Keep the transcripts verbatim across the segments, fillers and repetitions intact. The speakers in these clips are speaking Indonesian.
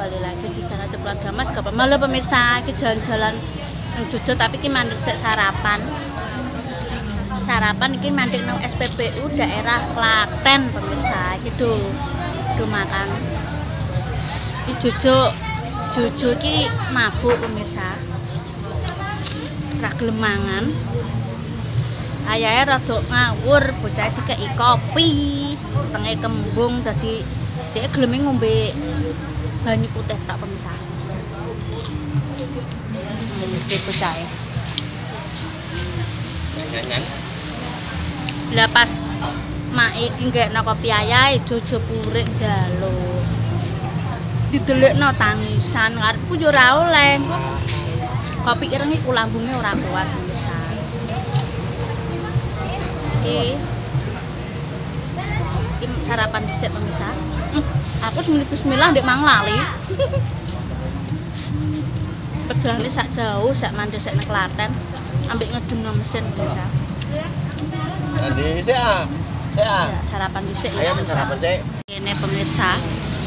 kembali lagi di channel Keluarga Mas. Gak malah pemirsa, kita jalan-jalan nang Jojo tapi kita mandek sek sarapan. Sarapan iki mandek nang S P B U daerah Klaten pemirsa. Iki do do makan. Iki Jojo Jojo iki mabuk pemirsa. Rak gelem mangan. Ayahe rada ngawur, bocah dikeki kopi, tenge kembung dadi dhek geleme ngombe banyu putih tak pemirsa. Iki bocahe. Nyangan. Lah pas mak iki nggekno kopi ayahe Jojo purik njaluk. Didelikno tangisan karepku yo ora oleh. Kopi ireng iku lambunge ora kuat pemirsa. Iki Iki sarapan dhisik pemirsa. Hmm, aku semini bismillah ndek mang lali. Perjalanan sak jauh, sak mandek sak nang Klaten, ambek ngedemno mesin pemirsa. Nanti sik ah. Sik ah. Ya, sarapan dhisik. Ayo sarapan sik. Ini pemirsa.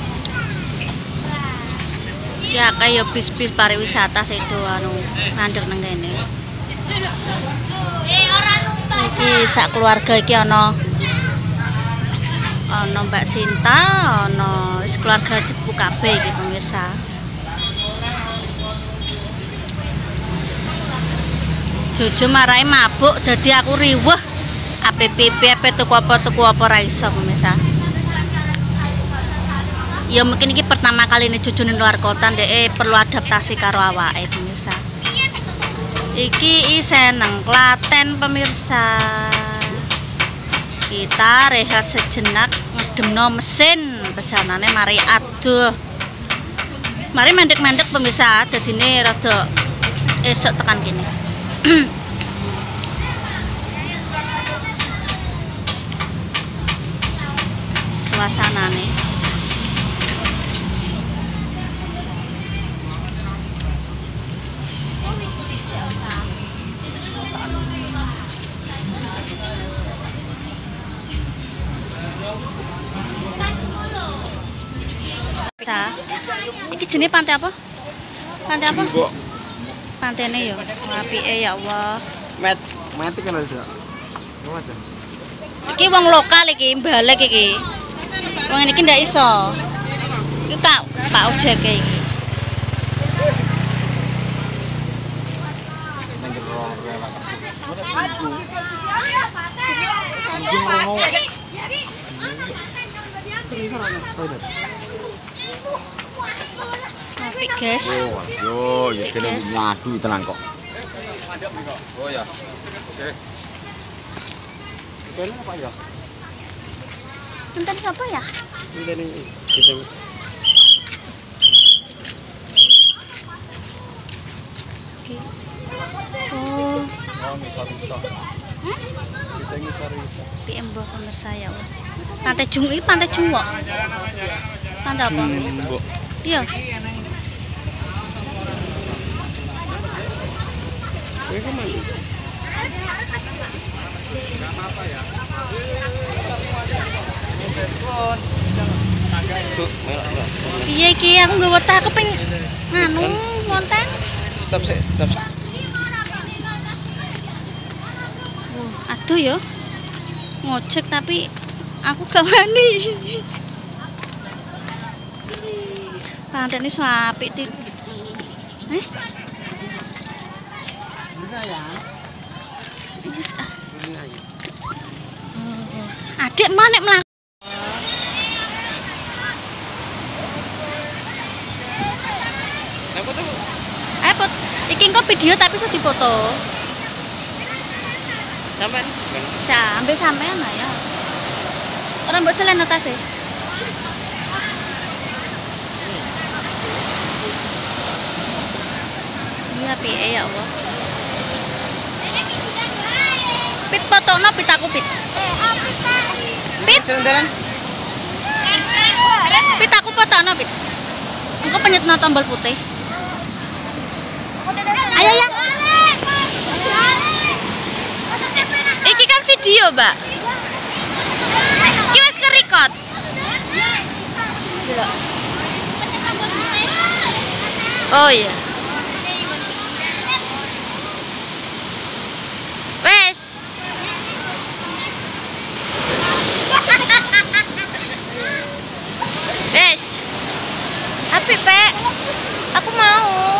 Ya kaya bis-bis pariwisata sedo anu mandek nang kene. Iki sak keluarga iki ana ana Mbak Sinta, ana wis keluarga Cepu kabeh iki pemirsa. Jojo marai mabuk dadi aku riweh. A P P P ape tuku apa tuku apa ra iso pemirsa. Ya mungkin iki pertama kali ini Jojo ning luar kota ndek perlu adaptasi karo awake pemirsa. Iki isen nang Klaten pemirsa. Kita rehat sejenak ngedemno mesin, perjalanannya mari aduh. Mari mandek-mandek pemirsa, dadine rada esuk tekan kene. Suasanane iki jenis pantai apa? Pantai apa? Pantene ya, apike ya Allah. Met, met iki lho, Dok. Iki wong lokal iki, balik iki. Wong iki ndak iso. Iki Kak, Pak ojek iki. Nang jero rewak. Apik, guys. Oh, yo, ya jeneng ngadu tenan kok. Oh ya. Oke. Ini apa ya? Enten sapa ya? Ini bisa. Oh. Oh, misal-misal. Kita ini sari-sari. P M mbah pemirsa ya Allah. Pantai Jung iki pantai Jung kok. Pantai apa? Jumbo. Iya. Ini kan mandi. Piye iki aku nggawa tak keping anu konten. Stop sih, stop. Oh, aduh ya. Ngojek tapi aku gak wani. Pantai ini apik ti. Eh? Bisa ya? Yes, ah. Oh. Adik manek mlaku. Apa tuh? Eh, pot. Iki engko video tapi iso difoto. Sampai? Bisa, ambil sampean lah ya. Orang mbok selen tas e. Iya piye ya Allah. Pit fotokno pit aku pit. Pit. Jalan-jalan. Pit aku fotokno pit. Engko penyetno tombol putih. Ayo ya. Iki kan video, Mbak. Iki wis ke-record. Delok. Oh iya. Wes. Wes. Api, Pak. Aku mau.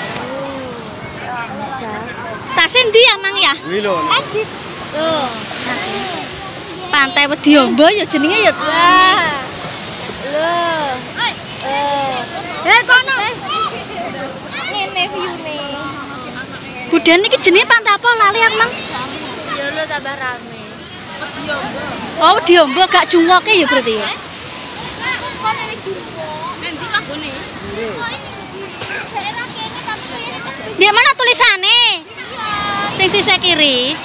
Bisa. Tasin ndi ya, Mang ya? Kuwi lho. Adit. Tuh. Pantai Wediombo ya jenenge ya. Lah. Loh. Eh. Eh kono. Ngene view-ne. Budan iki jenenge pantai apa lali aku, Mang? Ya lo tambah rame. Wediombo. Oh, Wediombo gak jungwoke ya berarti ya. Kono ini jungwo. Endi kanggone? Di mana tulisannya? Sing sisih kiri.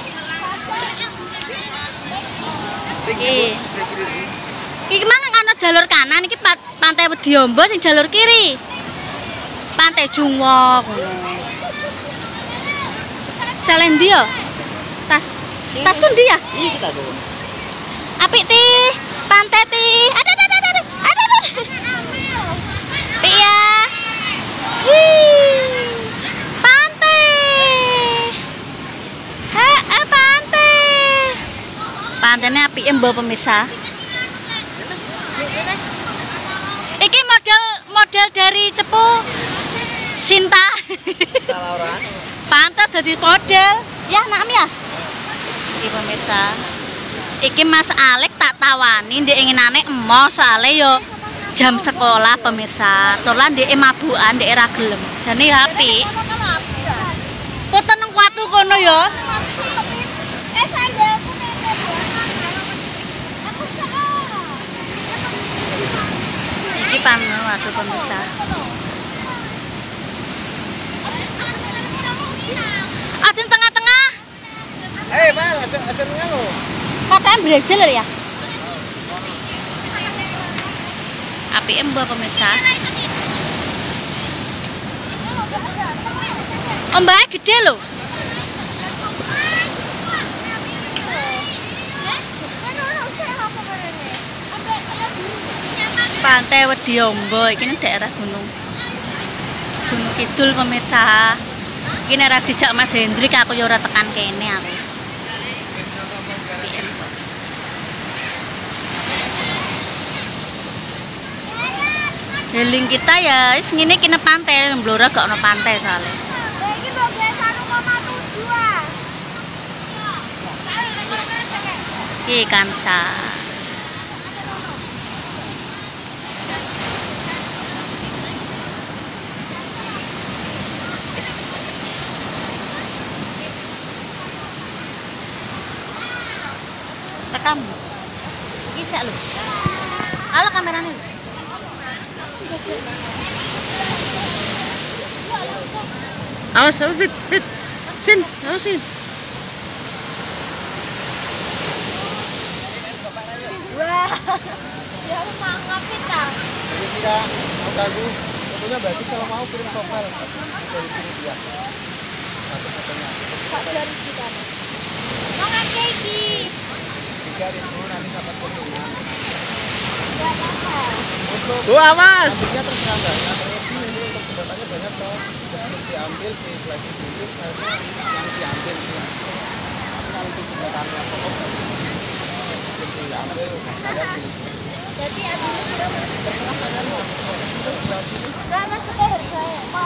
Iki. Iki mang ana jalur kanan iki pantai Wediombo sing jalur kiri. Pantai Jungwo ngono. Salen ndi yo? Tas. Tasku ndi ya? Iki kita go. Apik ti, pantai ti. Ada ada ada ada. Ada ada. Pi ya. Wih. Pantai. Eh, eh pantai. Pantainya apike mbok pemirsa. Iki model model dari Cepu Sinta. Laura. Pantas jadi model. Ya, nak ya. Iki pemirsa. Iki Mas Alek tak tawani ndek inginane emo soalnya yo jam sekolah pemirsa. Turlan ndek mabukan ndek ra gelem. Jane apik. Foto nang watu kono yo. Eh sandalku nempel. Aku iki panel watu pemirsa. Ajeng tengah-tengah. Eh, Mal, ada ada ngono. Katanya brejel ya. Apike mbok pemirsa. Ombake gede lho. Pantai Wediombo iki daerah gunung. Gunung Kidul pemirsa. Iki nek ora dijak Mas Hendrik aku ya ora tekan kene aku. Heling kita ya wis ngene kene pantai, Blora gak ono pantai soalnya. Iki mbok biasa rumah tujuh ah. Iki Kansa. Rekam. Iki sak lho. Ala kamerane lho. Awas, awas, bit, bit. Sin, awasin. Wah. Ya mangap kita. Ini sih Kak, mau ganggu. Fotonya bagus kalau mau kirim software dari kirim dia. Satu fotonya. Pak dari kita. Mau ngake iki. tiga ribu nanti dapat fotonya. Enggak apa-apa. Tuh awas. Nantinya terserah Mbak. Nantinya ini untuk jembatannya banyak toh. Sebelum diambil di flashing dulu, harusnya yang diambil ya. Kalau untuk jembatannya pokok sebelum diambil kadang di. Jadi ada terserah kalian Mas. Enggak masuk ke harga.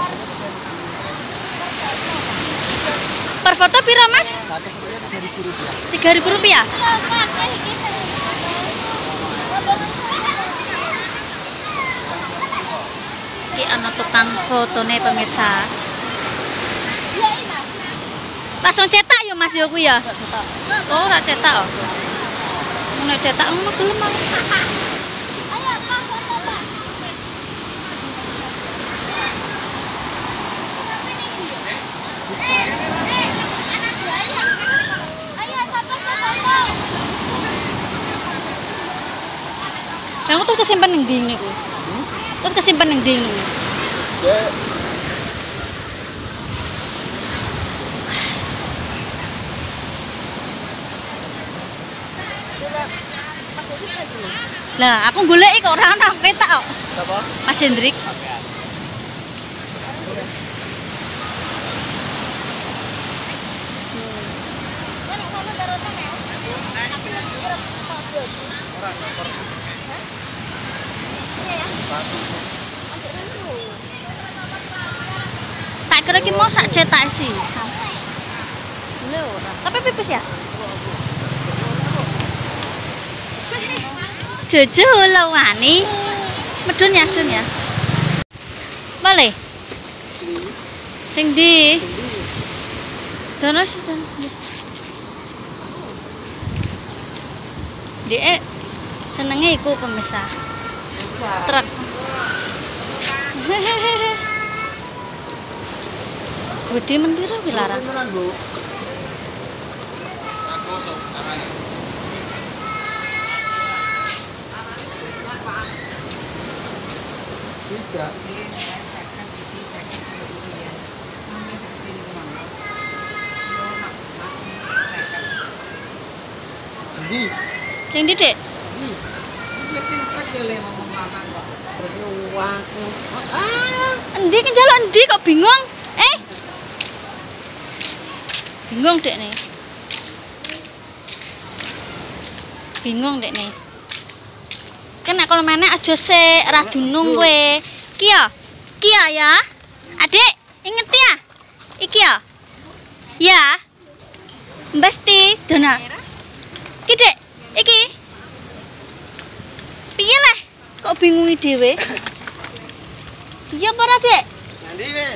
Per foto piro Mas? Satu fotonya tiga ribu rupiah. tiga ribu rupiah. Iki ana tukang fotone pemirsa. Langsung cetak ya Mas yo kuwi ya. Oh, ora cetak kok. Nek cetak ngono gelem mau. Ayo Pak foto Pak. Ayo sampai foto. Kamu tuh kesimpan ning ndi niku? Terus kesimpan ning ndi niku? Ya. Lah, aku goleki kok ora ana ketak kok. Siapa? Mas Hendrik. Tak kira ki mau sak cetak sih. Boleh ora. Tapi pipis ya? Jojo lawani. Medun ya, medun ya. Boleh. Sing ndi? Dono sih, dono. Dek senenge iku pemisah. Truk. Budi men piro ki larang? Tidak. Jadi, Sing ndi, Dik? Endi ki njaluk endi kok bingung? Eh. Bingung Dek nih. Bingung Dek nih. Kan nek kalau meneh aja sik ra dunung kowe. Ki ya. Ki ya ya. Adik, inget ya? Iki ya. Ya. Mbasti, Dona. Ki Dek, iki. Piye leh? Kok bingungi dhewe? Iya apa ora, Dek? nanti weh.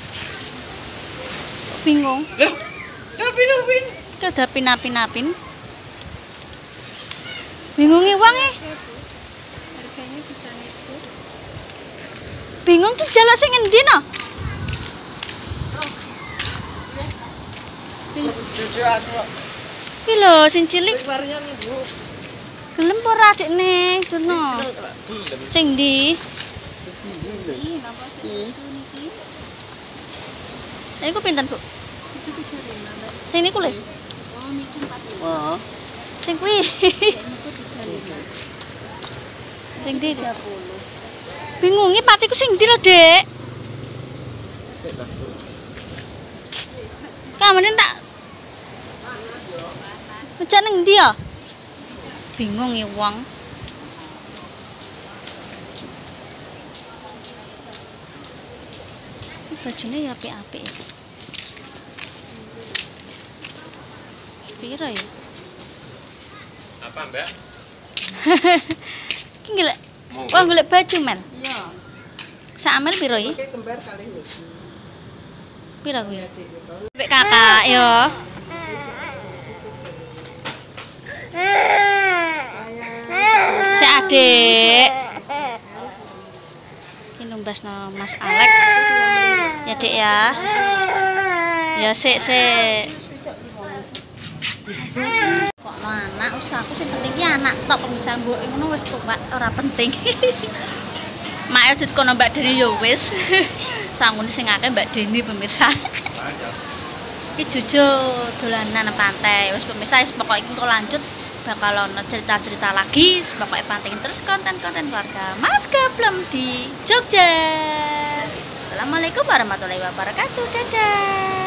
Bingung. Loh, tapi nupin. Kada pinapin-napin. Bingungi wong e. Harganya bisa itu. Bingung ki njaluk sing endi no? Cucu aku. Ki lho sing cilik Lebarnya nih, Bu. gelem apa ora Dekne? Dono. Sing ndi? Iya, napa sih lucu niki? Lha iku pinten, Bu? Itu tiga puluh lima, Mbak. Sing niku lho. Oh, niku empat puluh. Wah. Sing kuwi. Ya, niku tiga puluh lima. Sing ndi? tiga puluh. Bingungi patiku sing ndi lho, Dek? Sik lah, Bu. Kamane tak ngejak nang ndi ya? Bingung ya wong. Bajune ya apik-apik. Piro ya? Apa Mbak? Ki golek. Wah, golek baju, Mel. Iya. Sak amel piro iki? Oke, kembar kali ini. Piro kuwi? Mbek kakak yo. Si Adik. Ki numbasno Mas Alek. Ya, Dik ya. Ya sik sik. Kok no anak usahaku sing penting ki anak tok pemisah mbok ngono wis tuwak ora penting. Mak edit kono Mbak Deni ya wis. Sangune sing akeh Mbak Deni pemirsa. Iki Jojo dolanan pantai. Wis pemirsa wis pokoke iki engko lanjut bakal ono cerita-cerita lagi. Pokoke pantengin terus konten-konten keluarga Mas Gablem di Jogja. Assalamualaikum warahmatullahi wabarakatuh. Dadah.